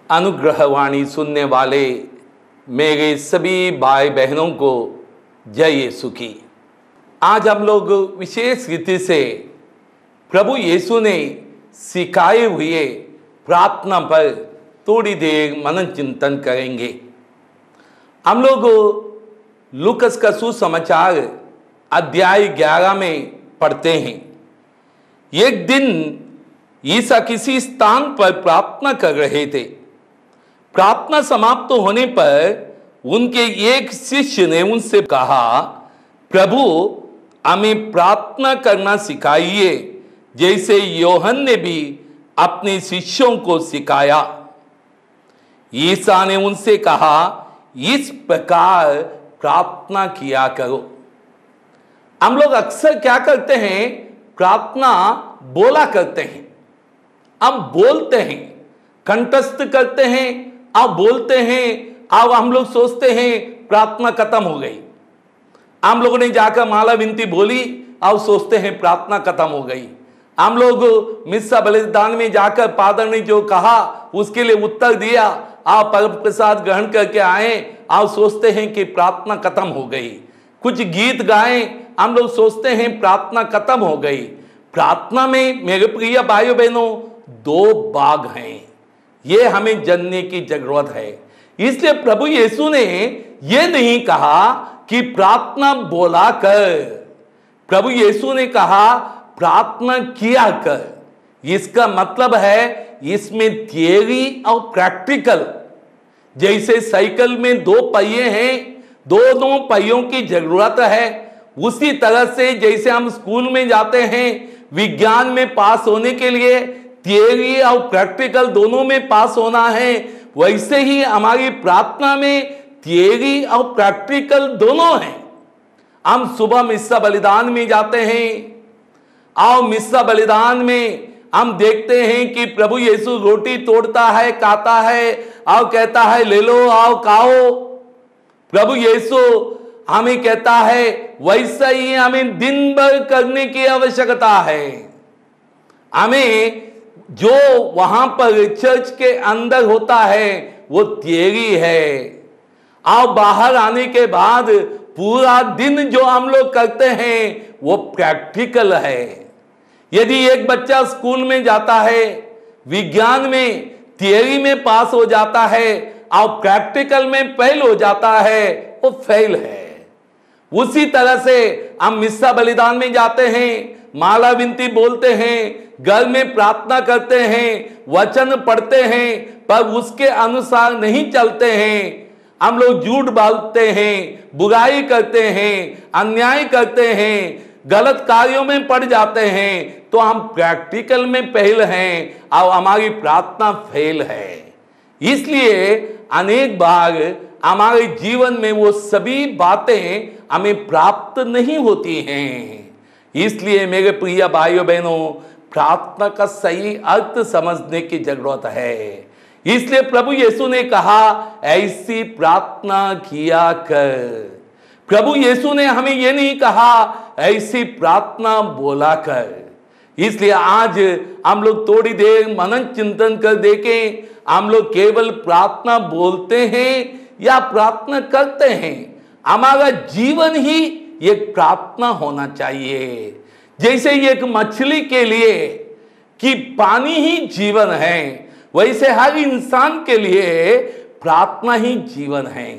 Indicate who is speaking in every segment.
Speaker 1: अनुग्रहवाणी सुनने वाले मेरे सभी भाई बहनों को जय यीशु की। आज हम लोग विशेष रीति से प्रभु यीशु ने सिखाए हुए प्रार्थना पर थोड़ी देर मनन चिंतन करेंगे। हम लोग लूकस का सुसमाचार अध्याय 11 में पढ़ते हैं। एक दिन ईसा किसी स्थान पर प्रार्थना कर रहे थे। प्रार्थना समाप्त होने पर उनके एक शिष्य ने उनसे कहा, प्रभु हमें प्रार्थना करना सिखाइए जैसे योहन ने भी अपने शिष्यों को सिखाया। ईसा ने उनसे कहा, इस प्रकार प्रार्थना किया करो। हम लोग अक्सर क्या करते हैं, प्रार्थना बोला करते हैं, अब बोलते हैं, कंठस्थ करते हैं, अब बोलते हैं। अब हम लोग सोचते हैं प्रार्थना खत्म हो गई। हम लोगों ने जाकर माला विनती बोली, अब सोचते हैं प्रार्थना खत्म हो गई। हम लोग मिस्सा बलिदान में जाकर पादर ने जो कहा उसके लिए उत्तर दिया, आप परम प्रसाद ग्रहण करके आए, आप सोचते हैं कि प्रार्थना खत्म हो गई। कुछ गीत गाएं, हम लोग सोचते हैं प्रार्थना खत्म हो गई। प्रार्थना में मेरे प्रिय भाइयों बहनों दो भाग हैं, ये हमें जानने की जरूरत है। इसलिए प्रभु यीशु ने यह नहीं कहा कि प्रार्थना बोला कर, प्रभु यीशु ने कहा प्रार्थना किया कर। इसका मतलब है इसमें थियरी और प्रैक्टिकल, जैसे साइकिल में दो पहिए हैं, दोनों पहियों की जरूरत है। उसी तरह से जैसे हम स्कूल में जाते हैं विज्ञान में पास होने के लिए थियरी और प्रैक्टिकल दोनों में पास होना है, वैसे ही हमारी प्रार्थना में थियरी और प्रैक्टिकल दोनों हैं। हम सुबह मिस्सा बलिदान में जाते हैं और मिस्सा बलिदान में हम देखते हैं कि प्रभु यीशु रोटी तोड़ता है, खाता है और कहता है ले लो आओ खाओ। प्रभु यीशु हमें कहता है वैसा ही हमें दिन भर करने की आवश्यकता है। हमें जो वहां पर चर्च के अंदर होता है वो थियरी है, और बाहर आने के बाद पूरा दिन जो हम लोग करते हैं वो प्रैक्टिकल है। यदि एक बच्चा स्कूल में जाता है, विज्ञान में थियरी में पास हो जाता है और प्रैक्टिकल में फेल हो जाता है, वो फेल है। उसी तरह से हम मिस्सा बलिदान में जाते हैं, माला विनती बोलते हैं, घर में प्रार्थना करते हैं, वचन पढ़ते हैं, पर उसके अनुसार नहीं चलते हैं। हम लोग झूठ बोलते हैं, बुराई करते हैं, अन्याय करते हैं, गलत कार्यों में पड़ जाते हैं, तो हम प्रैक्टिकल में फेल हैं और हमारी प्रार्थना फेल है। इसलिए अनेक बार हमारे जीवन में वो सभी बातें हमें प्राप्त नहीं होती हैं। इसलिए मेरे प्रिय भाइयों बहनों प्रार्थना का सही अर्थ समझने की जरूरत है। इसलिए प्रभु यीशु ने कहा ऐसी प्रार्थना किया कर। प्रभु यीशु ने हमें यह नहीं कहा ऐसी प्रार्थना बोला कर। इसलिए आज हम लोग थोड़ी देर मनन चिंतन कर देखें, हम लोग केवल प्रार्थना बोलते हैं या प्रार्थना करते हैं। हमारा जीवन ही एक प्रार्थना होना चाहिए। जैसे एक मछली के लिए कि पानी ही जीवन है, वैसे हर इंसान के लिए प्रार्थना ही जीवन है।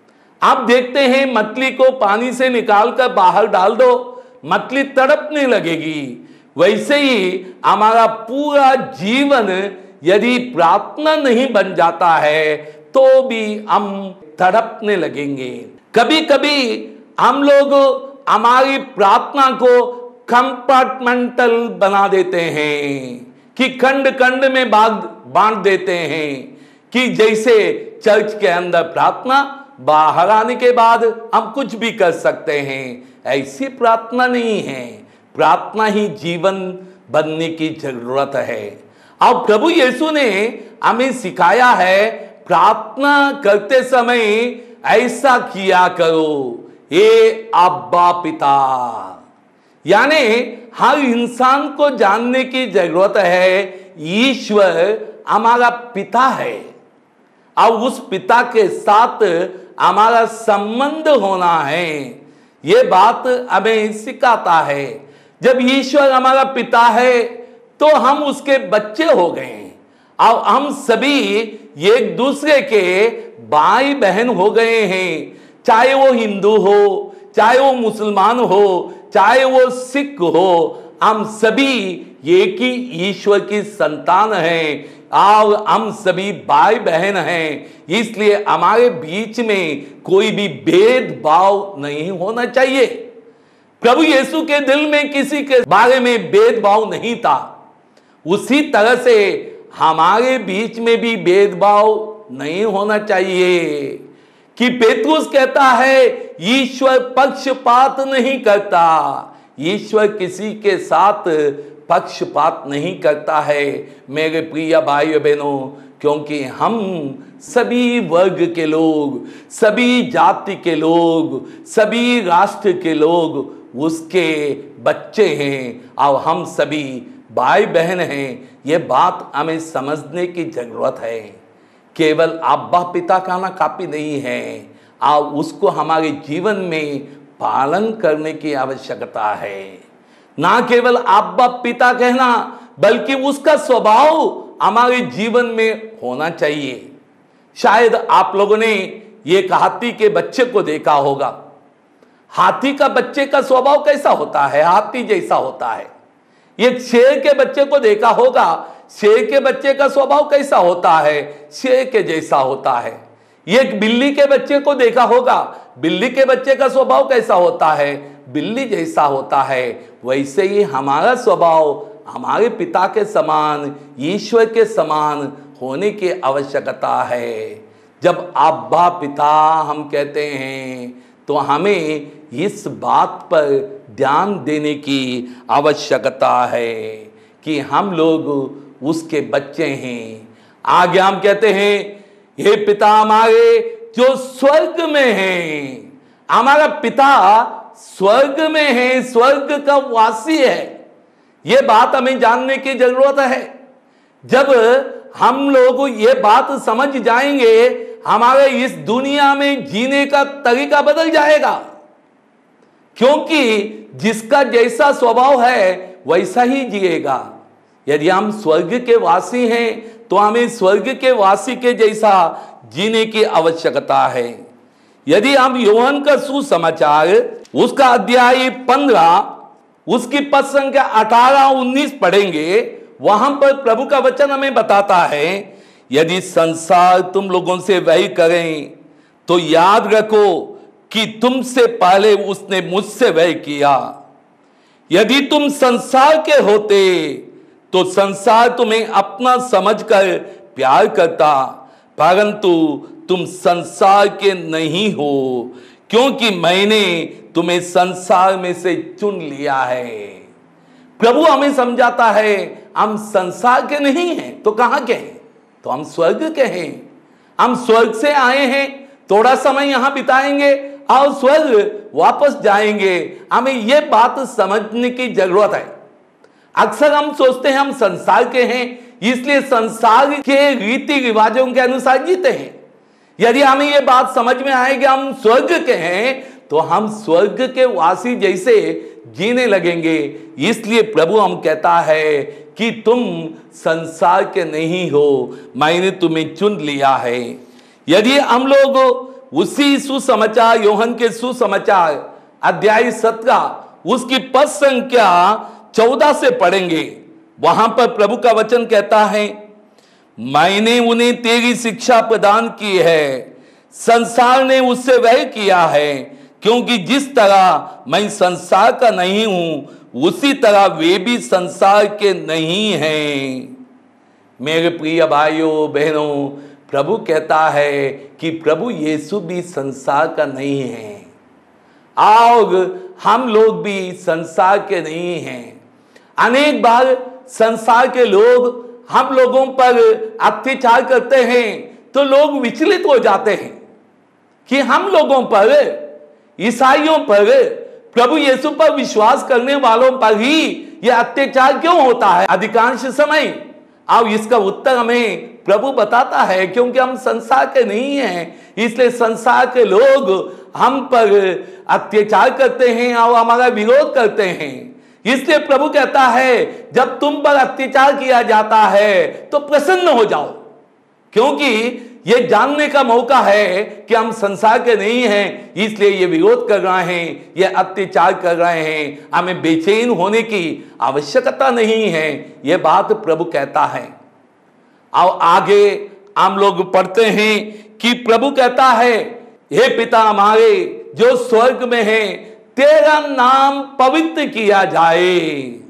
Speaker 1: आप देखते हैं मछली को पानी से निकालकर बाहर डाल दो, मछली तड़पने लगेगी। वैसे ही हमारा पूरा जीवन यदि प्रार्थना नहीं बन जाता है तो भी हम तड़पने लगेंगे। कभी कभी हम लोग हमारी प्रार्थना को कंपार्टमेंटल बना देते हैं कि खंड खंड में बांट देते हैं कि जैसे चर्च के अंदर प्रार्थना, बाहर आने के बाद हम कुछ भी कर सकते हैं। ऐसी प्रार्थना नहीं है। प्रार्थना ही जीवन बनने की जरूरत है। और प्रभु यीशु ने हमें सिखाया है प्रार्थना करते समय ऐसा किया करो, हे अब्बा पिता। यानी हर इंसान को जानने की जरूरत है ईश्वर हमारा पिता है। और उस पिता के साथ हमारा संबंध होना है। ये बात हमें सिखाता है। जब ईश्वर हमारा पिता है तो हम उसके बच्चे हो गए हैं और हम सभी एक दूसरे के भाई बहन हो गए हैं। चाहे वो हिंदू हो, चाहे वो मुसलमान हो, चाहे वो सिख हो, हम सभी एक ही ईश्वर की संतान हैं और हम सभी भाई बहन हैं। इसलिए हमारे बीच में कोई भी भेदभाव नहीं होना चाहिए। प्रभु यीशु के दिल में किसी के बारे में भेदभाव नहीं था। उसी तरह से हमारे बीच में भी भेदभाव नहीं होना चाहिए कि पेतरुस कहता है ईश्वर पक्षपात नहीं करता। ईश्वर किसी के साथ पक्षपात नहीं करता है मेरे प्रिय भाइयों बहनों, क्योंकि हम सभी वर्ग के लोग, सभी जाति के लोग, सभी राष्ट्र के लोग उसके बच्चे हैं और हम सभी भाई बहन हैं। ये बात हमें समझने की जरूरत है। केवल अब्बा पिता कहना काफी नहीं है और उसको हमारे जीवन में पालन करने की आवश्यकता है। ना केवल अब्बा पिता कहना, बल्कि उसका स्वभाव हमारे जीवन में होना चाहिए। शायद आप लोगों ने एक हाथी के बच्चे को देखा होगा। हाथी का बच्चे का स्वभाव कैसा होता है? हाथी जैसा होता है। एक शेर के बच्चे को देखा होगा। शेर के बच्चे का स्वभाव कैसा होता है? शेर के जैसा होता है। एक बिल्ली के बच्चे को देखा होगा। बिल्ली के बच्चे का स्वभाव कैसा होता है? बिल्ली जैसा होता है। वैसे ही हमारा स्वभाव हमारे पिता के समान, ईश्वर के समान होने की आवश्यकता है। जब अब्बा पिता हम कहते हैं तो हमें इस बात पर ध्यान देने की आवश्यकता है कि हम लोग उसके बच्चे हैं। आगे हम कहते हैं, हे पिता हमारे जो स्वर्ग में हैं। हमारा पिता स्वर्ग में है, स्वर्ग का वासी है। यह बात हमें जानने की जरूरत है। जब हम लोग ये बात समझ जाएंगे, हमारे इस दुनिया में जीने का तरीका बदल जाएगा। क्योंकि जिसका जैसा स्वभाव है वैसा ही जिएगा। यदि हम स्वर्ग के वासी हैं तो हमें स्वर्ग के वासी के जैसा जीने की आवश्यकता है। यदि हम यूहन्ना का सुसमाचार उसका अध्याय 15 उसकी पद संख्या 18-19 पढ़ेंगे, वहां पर प्रभु का वचन हमें बताता है, यदि संसार तुम लोगों से वैर करें तो याद रखो कि तुमसे पहले उसने मुझसे वैर किया। यदि तुम संसार के होते तो संसार तुम्हें अपना समझकर प्यार करता, परंतु तुम संसार के नहीं हो, क्योंकि मैंने तुम्हें संसार में से चुन लिया है। प्रभु हमें समझाता है, हम संसार के नहीं हैं तो कहां के हैं? तो हम स्वर्ग के हैं। हम स्वर्ग से आए हैं, थोड़ा समय यहां बिताएंगे और स्वर्ग वापस जाएंगे। हमें यह बात समझने की जरूरत है। अक्सर हम सोचते हैं हम संसार के हैं, इसलिए संसार के रीति रिवाजों के अनुसार जीते हैं। यदि हमें यह बात समझ में आएगी हम स्वर्ग के हैं तो हम स्वर्ग के वासी जैसे जीने लगेंगे। इसलिए प्रभु हम कहता है कि तुम संसार के नहीं हो, मैंने तुम्हें चुन लिया है। यदि हम लोग उसी सुसमाचार यूहन्ना के सुसमाचार अध्याय 17 उसकी पद संख्या 14 से पढ़ेंगे, वहां पर प्रभु का वचन कहता है, मैंने उन्हें तेरी शिक्षा प्रदान की है, संसार ने उससे वैर किया है, क्योंकि जिस तरह मैं संसार का नहीं हूं उसी तरह वे भी संसार के नहीं हैं। मेरे प्रिय भाइयों बहनों, प्रभु कहता है कि प्रभु यीशु भी संसार का नहीं है और हम लोग भी संसार के नहीं हैं। अनेक बार संसार के लोग हम लोगों पर अत्याचार करते हैं तो लोग विचलित हो जाते हैं कि हम लोगों पर, ईसाइयों पर, प्रभु यीशु पर विश्वास करने वालों पर ही यह अत्याचार क्यों होता है। अधिकांश समय अब इसका उत्तर हमें प्रभु बताता है, क्योंकि हम संसार के नहीं हैं, इसलिए संसार के लोग हम पर अत्याचार करते हैं और हमारा विरोध करते हैं। इसलिए प्रभु कहता है जब तुम पर अत्याचार किया जाता है तो प्रसन्न हो जाओ, क्योंकि ये जानने का मौका है कि हम संसार के नहीं हैं, इसलिए ये विरोध कर रहे हैं, ये अत्याचार कर रहे हैं, हमें बेचैन होने की आवश्यकता नहीं है। ये बात प्रभु कहता है। और आगे हम लोग पढ़ते हैं कि प्रभु कहता है, हे पिता हमारे जो स्वर्ग में है, तेरा नाम पवित्र किया जाए।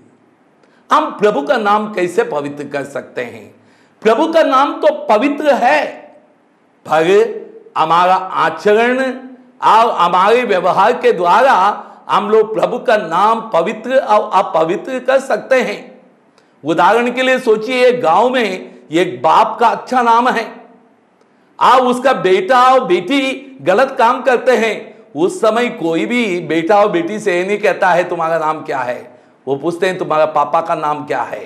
Speaker 1: हम प्रभु का नाम कैसे पवित्र कर सकते हैं? प्रभु का नाम तो पवित्र है, पर हमारा आचरण और हमारे व्यवहार के द्वारा हम लोग प्रभु का नाम पवित्र और अपवित्र कर सकते हैं। उदाहरण के लिए सोचिए, एक गांव में एक बाप का अच्छा नाम है और उसका बेटा और बेटी गलत काम करते हैं, उस समय कोई भी बेटा और बेटी से नहीं कहता है तुम्हारा नाम क्या है, वो पूछते हैं तुम्हारा पापा का नाम क्या है।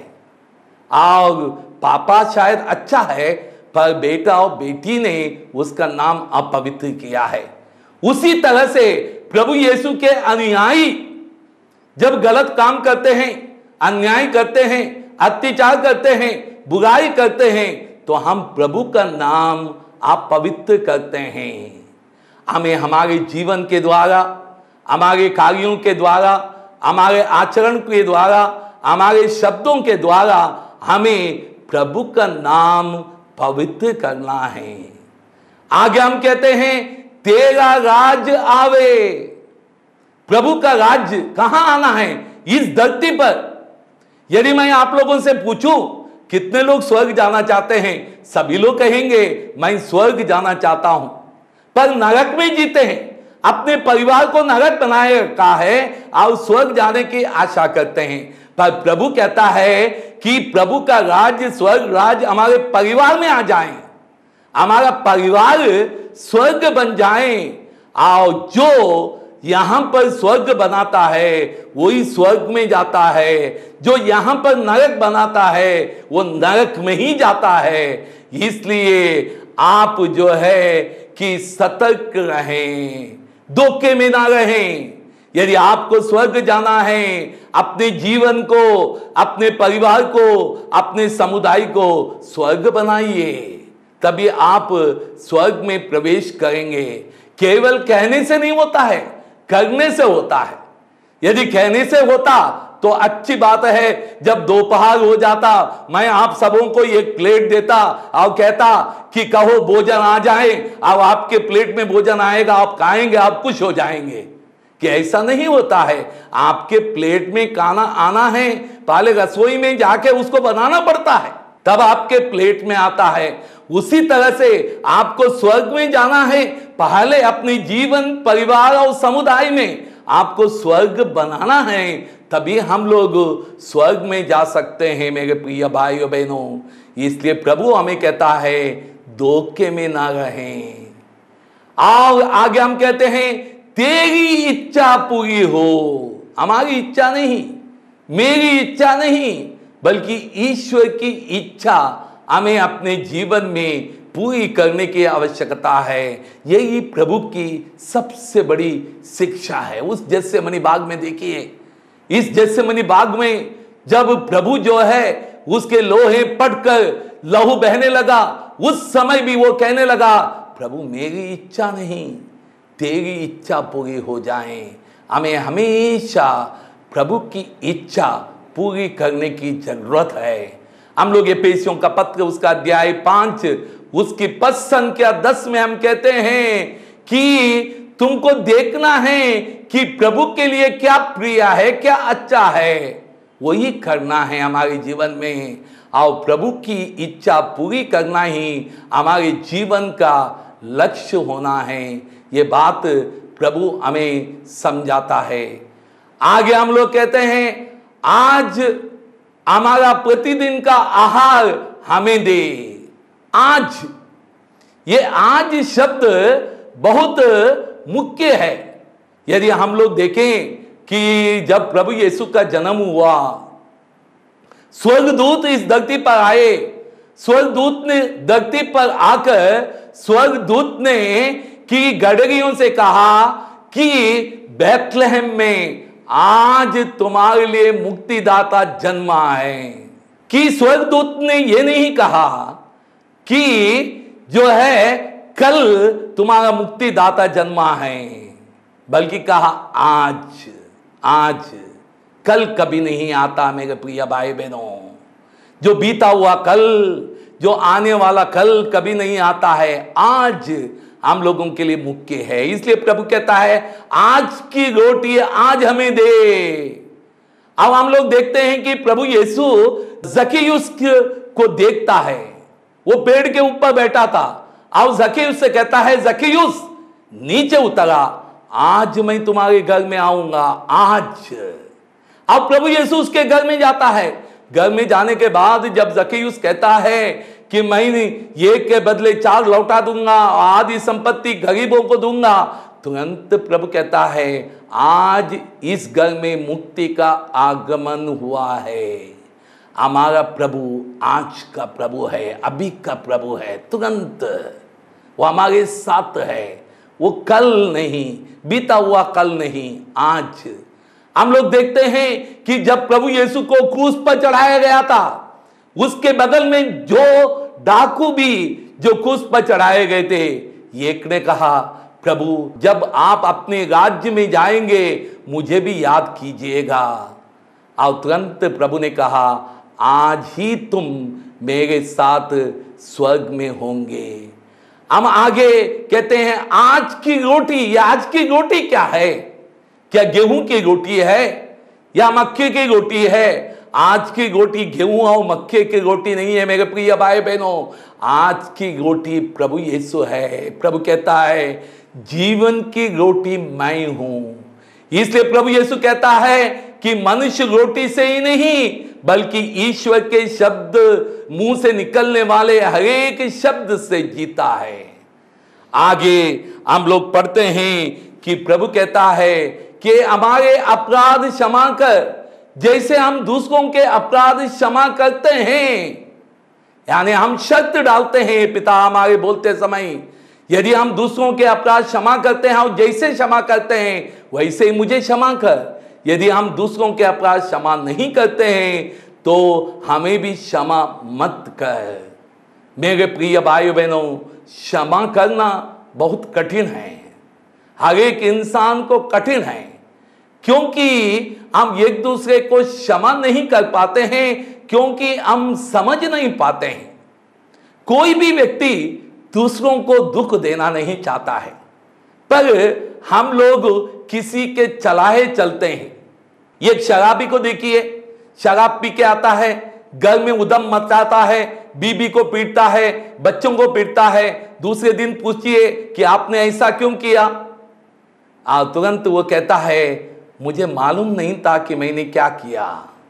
Speaker 1: और पापा शायद अच्छा है, पर बेटा और बेटी ने उसका नाम अपवित्र किया है। उसी तरह से प्रभु यीशु के अनुयायी जब गलत काम करते हैं, अन्याय करते हैं, अत्याचार करते हैं, बुराई करते हैं, तो हम प्रभु का नाम अपवित्र करते हैं। हमें हमारे जीवन के द्वारा, हमारे कार्यों के द्वारा, हमारे आचरण के द्वारा, हमारे शब्दों के द्वारा हमें प्रभु का नाम पवित्र करना है। आगे हम कहते हैं तेरा राज आवे। प्रभु का राज्य कहां आना है? इस धरती पर। यदि मैं आप लोगों से पूछूं कितने लोग स्वर्ग जाना चाहते हैं, सभी लोग कहेंगे मैं स्वर्ग जाना चाहता हूं, पर नरक में जीते हैं, अपने परिवार को नरक बनाए रखा है और स्वर्ग जाने की आशा करते हैं। पर प्रभु कहता है कि प्रभु का राज्य, स्वर्ग राज्य हमारे परिवार में आ जाए, हमारा परिवार स्वर्ग बन जाए, और जो यहां पर स्वर्ग बनाता है वही स्वर्ग में जाता है, जो यहां पर नरक बनाता है वो नरक में ही जाता है। इसलिए आप जो है कि सतर्क रहें, धोखे में ना रहें। यदि आपको स्वर्ग जाना है, अपने जीवन को, अपने परिवार को, अपने समुदाय को स्वर्ग बनाइए, तभी आप स्वर्ग में प्रवेश करेंगे। केवल कहने से नहीं होता है, करने से होता है। यदि कहने से होता तो अच्छी बात है, जब दोपहर हो जाता मैं आप सबों को एक प्लेट देता और कहता कि कहो भोजन आ जाए, अब आपके प्लेट में भोजन आएगा, आप खाएंगे, आप खुश हो जाएंगे। कि ऐसा नहीं होता है। आपके प्लेट में खाना आना है, पहले रसोई में जाके उसको बनाना पड़ता है, तब आपके प्लेट में आता है। उसी तरह से आपको स्वर्ग में जाना है, पहले अपने जीवन, परिवार और समुदाय में आपको स्वर्ग बनाना है, तभी हम लोग स्वर्ग में जा सकते हैं मेरे प्रिय भाइयों बहनों। इसलिए प्रभु हमें कहता है धोखे में ना रहें। और आगे हम कहते हैं तेरी इच्छा पूरी हो। हमारी इच्छा नहीं, मेरी इच्छा नहीं, बल्कि ईश्वर की इच्छा हमें अपने जीवन में पूरी करने की आवश्यकता है। यही प्रभु की सबसे बड़ी शिक्षा है। उस जेसेमनी बाग में देखिए, इस जेसेमनी बाग में जब प्रभु जो है उसके लोहे पटकर लहू बहने लगा, उस समय भी वो कहने लगा प्रभु मेरी इच्छा नहीं, तेरी इच्छा पूरी हो जाए। हमें हमेशा प्रभु की इच्छा पूरी करने की जरूरत है। हम लोग एफेसियों का पत्र उसका अध्याय 5 उसकी पद संख्या 10 में हम कहते हैं कि तुमको देखना है कि प्रभु के लिए क्या प्रिय है, क्या अच्छा है, वही करना है हमारे जीवन में। और प्रभु की इच्छा पूरी करना ही हमारे जीवन का लक्ष्य होना है। ये बात प्रभु हमें समझाता है। आगे हम लोग कहते हैं आज हमारा प्रतिदिन का आहार हमें दे। आज, ये आज शब्द बहुत मुख्य है। यदि हम लोग देखें कि जब प्रभु यीशु का जन्म हुआ स्वर्गदूत इस धरती पर आए। स्वर्गदूत ने धरती पर आकर स्वर्गदूत ने की गडरियों से कहा कि बैतलहम में आज तुम्हारे लिए मुक्तिदाता जन्मा है। कि स्वर्गदूत ने यह नहीं कहा कि जो है कल तुम्हारा मुक्तिदाता जन्मा है, बल्कि कहा आज। आज कल कभी नहीं आता मेरे प्रिय भाई बहनों। जो बीता हुआ कल, जो आने वाला कल कभी नहीं आता है। आज हम लोगों के लिए मुख्य है। इसलिए प्रभु कहता है आज की रोटी आज हमें दे। अब हम लोग देखते हैं कि प्रभु यीशु जक्कैयुस को देखता है। वो पेड़ के ऊपर बैठा था। अब जक्कैयुस से कहता है जक्कैयुस नीचे उतरा, आज मैं तुम्हारे घर में आऊंगा। आज अब प्रभु यीशु उसके घर में जाता है। घर में जाने के बाद जब जक्कैयुस कहता है कि मैं एक के बदले 4 लौटा दूंगा, आधी संपत्ति गरीबों को दूंगा, तुरंत प्रभु कहता है आज इस घर में मुक्ति का आगमन हुआ है। हमारा प्रभु आज का प्रभु है, अभी का प्रभु है। तुरंत वो हमारे साथ है। वो कल नहीं, बीता हुआ कल नहीं, आज। हम लोग देखते हैं कि जब प्रभु यीशु को क्रूस पर चढ़ाया गया था, उसके बगल में जो डाकू भी जो क्रूस पर चढ़ाए गए थे, एक ने कहा प्रभु जब आप अपने राज्य में जाएंगे मुझे भी याद कीजिएगा। और तुरंत प्रभु ने कहा आज ही तुम मेरे साथ स्वर्ग में होंगे। हम आगे कहते हैं आज की रोटी, या आज की रोटी क्या है? क्या गेहूं की रोटी है या मक्के की रोटी है? आज की रोटी गेहूं और मक्के की रोटी नहीं है मेरे प्रिय भाई बहनों। आज की रोटी प्रभु यीशु है। प्रभु कहता है जीवन की रोटी मैं हूं। इसलिए प्रभु यीशु कहता है कि मनुष्य रोटी से ही नहीं बल्कि ईश्वर के शब्द मुंह से निकलने वाले हर एक शब्द से जीता है। आगे हम लोग पढ़ते हैं कि प्रभु कहता है कि हमारे अपराध क्षमा कर जैसे हम दूसरों के अपराध क्षमा करते हैं। यानी हम शर्त डालते हैं पिता हमारे बोलते समय, यदि हम दूसरों के अपराध क्षमा करते हैं और जैसे क्षमा करते हैं वैसे ही मुझे क्षमा कर। यदि हम दूसरों के अपराध क्षमा नहीं करते हैं तो हमें भी क्षमा मत कर। मेरे प्रिय भाई बहनों, क्षमा करना बहुत कठिन है। हर एक इंसान को कठिन है, क्योंकि हम एक दूसरे को क्षमा नहीं कर पाते हैं, क्योंकि हम समझ नहीं पाते हैं। कोई भी व्यक्ति दूसरों को दुख देना नहीं चाहता है, पर हम लोग किसी के चलाए चलते हैं। एक शराबी को देखिए, शराब पी के आता है, घर में उधम मचाता है, बीबी को पीटता है, बच्चों को पीटता है। दूसरे दिन पूछिए कि आपने ऐसा क्यों किया, तुरंत वो कहता है मुझे मालूम नहीं था कि मैंने क्या किया।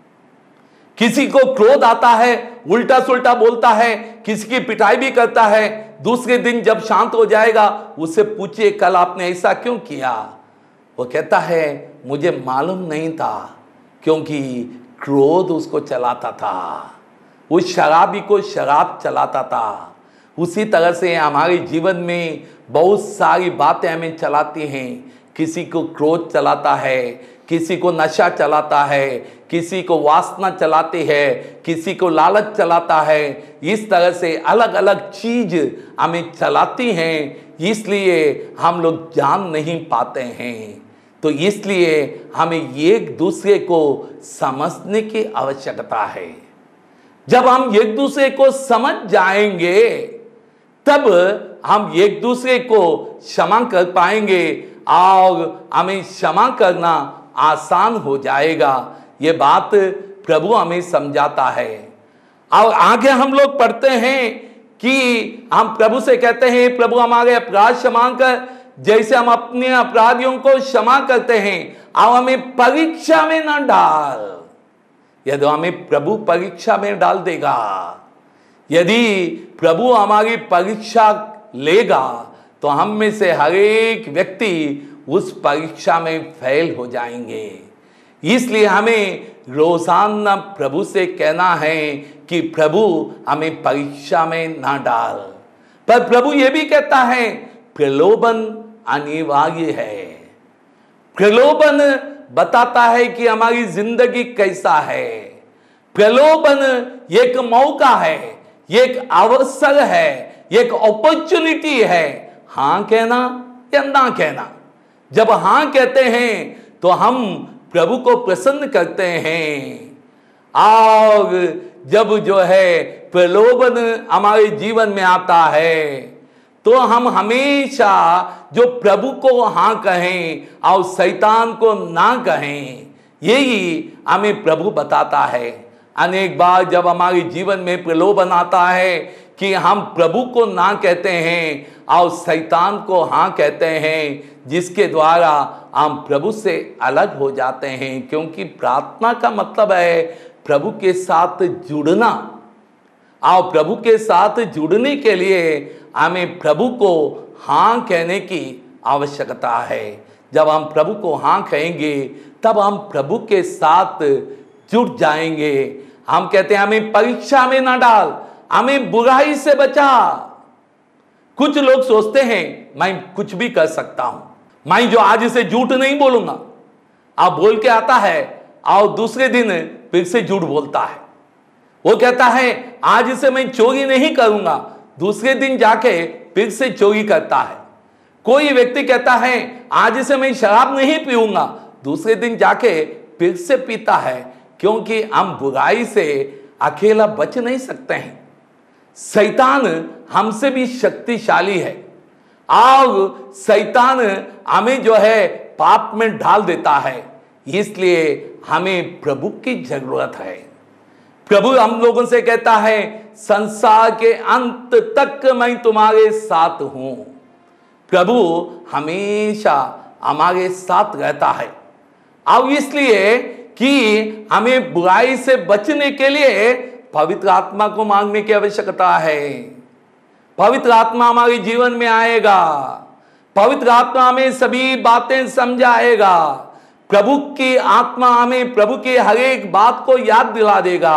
Speaker 1: किसी को क्रोध आता है, उल्टा सुल्टा बोलता है, किसी की पिटाई भी करता है। दूसरे दिन जब शांत हो जाएगा उससे पूछिए कल आपने ऐसा क्यों किया। वो कहता है मुझे मालूम नहीं था, क्योंकि क्रोध उसको चलाता था, उस शराबी को शराब चलाता था। उसी तरह से हमारे जीवन में बहुत सारी बातें हमें चलाती हैं। किसी को क्रोध चलाता है, किसी को नशा चलाता है, किसी को वासना चलाती है, किसी को लालच चलाता है। इस तरह से अलग अलग चीज हमें चलाती हैं, इसलिए हम लोग जान नहीं पाते हैं। तो इसलिए हमें एक दूसरे को समझने की आवश्यकता है। जब हम एक दूसरे को समझ जाएंगे तब हम एक दूसरे को क्षमा कर पाएंगे और हमें क्षमा करना आसान हो जाएगा। ये बात प्रभु हमें समझाता है। और आगे हम लोग पढ़ते हैं कि हम प्रभु से कहते हैं प्रभु हमारे अपराध क्षमा कर जैसे हम अपने अपराधियों को क्षमा करते हैं, और हमें परीक्षा में न डाल। यदि हमें प्रभु परीक्षा में डाल देगा, यदि प्रभु हमारी परीक्षा लेगा तो हम में से हर एक व्यक्ति उस परीक्षा में फेल हो जाएंगे। इसलिए हमें रोजाना प्रभु से कहना है कि प्रभु हमें परीक्षा में ना डाल। पर प्रभु ये भी कहता है प्रलोभन अनिवार्य है। प्रलोभन बताता है कि हमारी जिंदगी कैसा है। प्रलोभन एक मौका है, एक अवसर है, एक अपॉर्चुनिटी है, हां कहना या ना कहना। जब हां कहते हैं तो हम प्रभु को प्रसन्न करते हैं, और जब जो है प्रलोभन हमारे जीवन में आता है तो हम हमेशा जो प्रभु को हां कहें और शैतान को ना कहें, यही हमें प्रभु बताता है। अनेक बार जब हमारे जीवन में प्रलोभन आता है कि हम प्रभु को ना कहते हैं और शैतान को हां कहते हैं, जिसके द्वारा हम प्रभु से अलग हो जाते हैं। क्योंकि प्रार्थना का मतलब है प्रभु के साथ जुड़ना, और प्रभु के साथ जुड़ने के लिए हमें प्रभु को हां कहने की आवश्यकता है। जब हम प्रभु को हां कहेंगे तब हम प्रभु के साथ जुड़ जाएंगे। हम कहते हैं हमें परीक्षा में ना डाल, हमें बुराई से बचा। कुछ लोग सोचते हैं मैं कुछ भी कर सकता हूं, मैं जो आज से झूठ नहीं बोलूंगा, आप बोल के आता है और दूसरे दिन फिर से झूठ बोलता है। वो कहता है आज से मैं चोरी नहीं करूंगा, दूसरे दिन जाके फिर से चोरी करता है। कोई व्यक्ति कहता है आज से मैं शराब नहीं पीऊंगा, दूसरे दिन जाके फिर से पीता है। क्योंकि हम बुराई से अकेला बच नहीं सकते हैं। शैतान हमसे भी शक्तिशाली है, और शैतान हमें जो है पाप में डाल देता है। इसलिए हमें प्रभु की जरूरत है। प्रभु हम लोगों से कहता है संसार के अंत तक मैं तुम्हारे साथ हूं। प्रभु हमेशा हमारे साथ रहता है, और इसलिए कि हमें बुराई से बचने के लिए पवित्र आत्मा को मांगने की आवश्यकता है। पवित्र आत्मा हमारे जीवन में आएगा, पवित्र आत्मा हमें सभी बातें समझाएगा। प्रभु की आत्मा हमें प्रभु की हर एक बात को याद दिला देगा,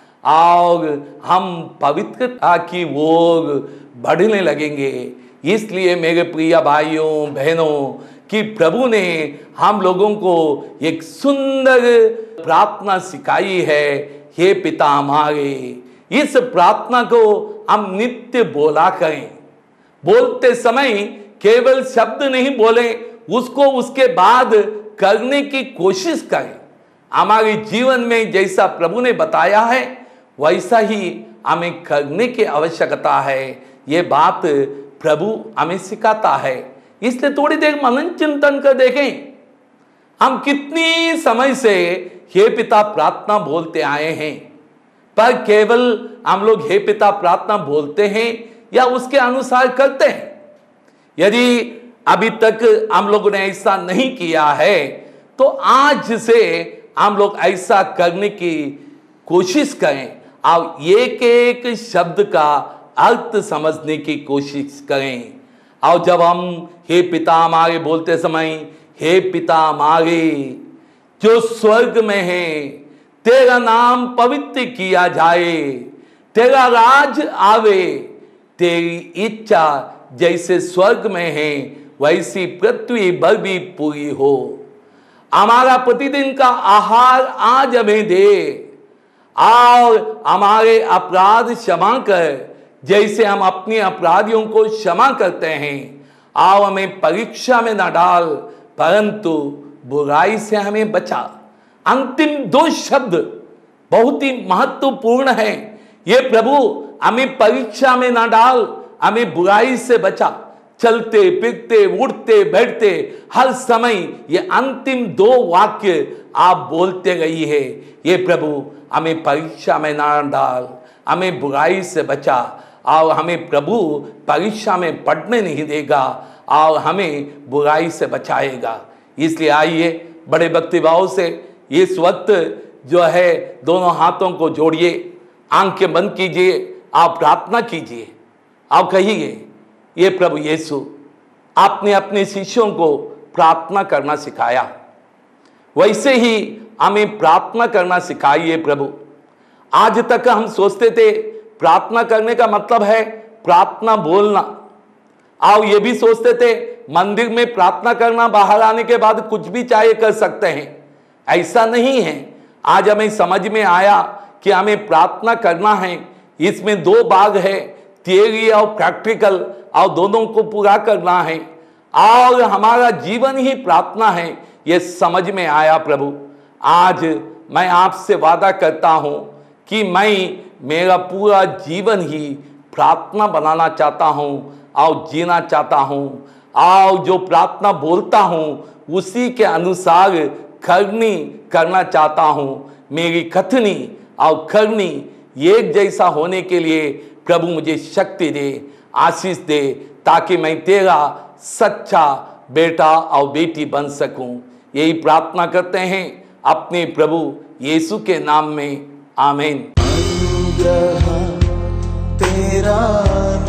Speaker 1: और हम पवित्रता की ओर बढ़ने लगेंगे। इसलिए मेरे प्रिय भाइयों बहनों, कि प्रभु ने हम लोगों को एक सुंदर प्रार्थना सिखाई है, हे पिता हमारे। इस प्रार्थना को हम नित्य बोला करें। बोलते समय केवल शब्द नहीं बोले, उसको उसके बाद करने की कोशिश करें। हमारे जीवन में जैसा प्रभु ने बताया है वैसा ही हमें करने की आवश्यकता है। ये बात प्रभु हमें सिखाता है। इसलिए थोड़ी देर मनन चिंतन कर देखें, हम कितनी समय से हे पिता प्रार्थना बोलते आए हैं, पर केवल हम लोग हे पिता प्रार्थना बोलते हैं या उसके अनुसार करते हैं। यदि अभी तक हम लोगों ने ऐसा नहीं किया है तो आज से हम लोग ऐसा करने की कोशिश करें, और एक एक शब्द का अर्थ समझने की कोशिश करें। और जब हम हे पिता हमारे बोलते समय, हे पिता हमारे जो स्वर्ग में है, तेरा नाम पवित्र किया जाए, तेरा राज आवे, तेरी इच्छा जैसे स्वर्ग में है वैसी पृथ्वी पर भी पूरी हो। हमारा प्रतिदिन का आहार आज हमें दे, और हमारे अपराध क्षमा कर जैसे हम अपने अपराधियों को क्षमा करते हैं। और हमें परीक्षा में न डाल, परंतु बुराई से हमें बचा। अंतिम दो शब्द बहुत ही महत्वपूर्ण हैं। ये प्रभु हमें परीक्षा में न डाल, हमें बुराई से बचा। चलते फिरते उठते बैठते हर समय ये अंतिम दो वाक्य आप बोलते रही है, ये प्रभु हमें परीक्षा में न डाल, हमें बुराई से बचा, और हमें प्रभु परीक्षा में पढ़ने नहीं देगा और हमें बुराई से बचाएगा। इसलिए आइए बड़े भक्तिभाव से इस वक्त जो है दोनों हाथों को जोड़िए, आंखें बंद कीजिए, आप प्रार्थना कीजिए। आप कहिए, ये प्रभु यीशु आपने अपने शिष्यों को प्रार्थना करना सिखाया, वैसे ही हमें प्रार्थना करना सिखाइए प्रभु। आज तक हम सोचते थे प्रार्थना करने का मतलब है प्रार्थना बोलना, और ये भी सोचते थे मंदिर में प्रार्थना करना, बाहर आने के बाद कुछ भी चाहे कर सकते हैं। ऐसा नहीं है। आज हमें समझ में आया कि हमें प्रार्थना करना है। इसमें दो भाग है, थियरी और प्रैक्टिकल, और दोनों को पूरा करना है, और हमारा जीवन ही प्रार्थना है। ये समझ में आया प्रभु। आज मैं आपसे वादा करता हूं कि मैं मेरा पूरा जीवन ही प्रार्थना बनाना चाहता हूं और जीना चाहता हूं, और जो प्रार्थना बोलता हूं उसी के अनुसार करना चाहता हूं। मेरी कथनी और करनी एक जैसा होने के लिए प्रभु मुझे शक्ति दे, आशीष दे, ताकि मैं तेरा सच्चा बेटा और बेटी बन सकूं। यही प्रार्थना करते हैं अपने प्रभु यीशु के नाम में, आमीन।
Speaker 2: अनुग्रह तेरा